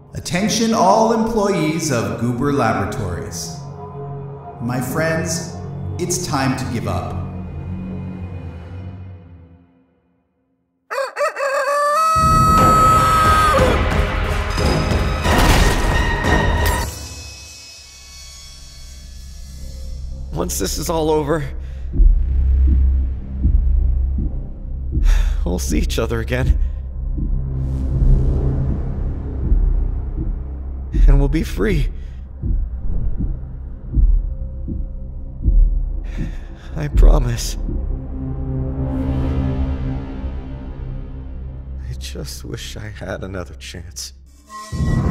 Attention all employees of Goober Laboratories. My friends, it's time to give up. Once this is all over, we'll see each other again. And we'll be free. I promise. I just wish I had another chance.